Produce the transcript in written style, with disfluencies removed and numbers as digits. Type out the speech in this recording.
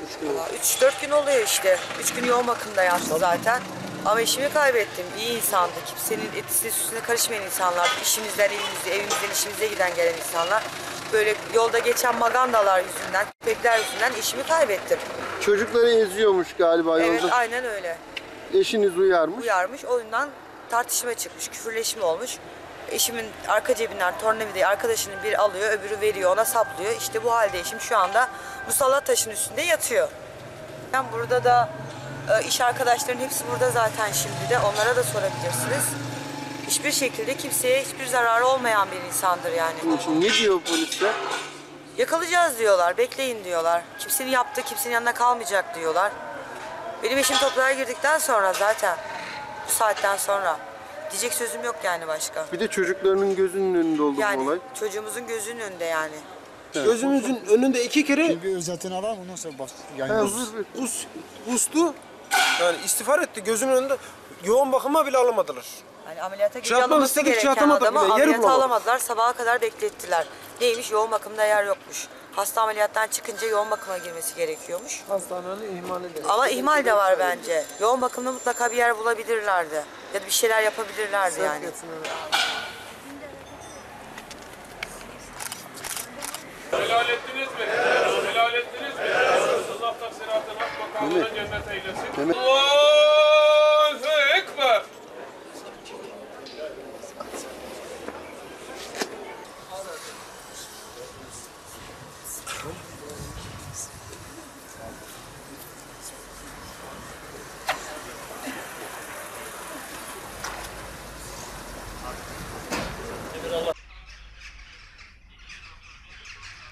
3 gün? 3-4 gün oluyor işte. 3 gün yoğun bakımda yattı zaten. Ama işimi kaybettim. İyi insandı. Kimsenin etisine süsüne karışmayan insanlar. İşimizden, evimizden, işimize giden gelen insanlar. Böyle yolda geçen magandalar yüzünden, köpekler yüzünden işimi kaybettim. Çocukları eziyormuş galiba Evet, yolda. aynen öyle. Eşiniz uyarmış. Uyarmış. Oyundan tartışma çıkmış, küfürleşme olmuş. Eşimin arka cebinden tornavidayı arkadaşının biri alıyor, öbürü veriyor, ona saplıyor. İşte bu halde eşim şu anda musallat taşın üstünde yatıyor. Ben burada da iş arkadaşlarının hepsi burada zaten şimdi de. Onlara da sorabilirsiniz. Hiçbir şekilde kimseye hiçbir zararı olmayan bir insandır yani. Bunun için ne diyor polisler? Yakalayacağız diyorlar, bekleyin diyorlar. Kimsenin yaptığı kimsenin yanına kalmayacak diyorlar. Benim eşim toprağa girdikten sonra zaten bu saatten sonra diyecek sözüm yok yani başka. Bir de çocuklarının gözünün önünde oldu bu Yani olay. çocuğumuzun gözünün önünde yani. Gözümüzün önünde 2 kere Bir özetini alalım ondan sonra bak. Yani Ha, kustu. Yani istiğfar etti gözümün önünde. Yoğun bakıma bile alamadılar. Hani ameliyata Çarpmak alınması istedik, gereken çarpamadık adamı bile, yeri ameliyata bulamadık. alamadılar. Sabaha kadar beklettiler. Neymiş? Yoğun bakımda yer yokmuş. Hasta ameliyattan çıkınca yoğun bakıma girmesi gerekiyormuş. Hastanenin ihmali de. Ama ihmal de var bence. Yoğun bakımda mutlaka bir yer bulabilirlerdi. Ya da bir şeyler yapabilirlerdi yani. Celalettin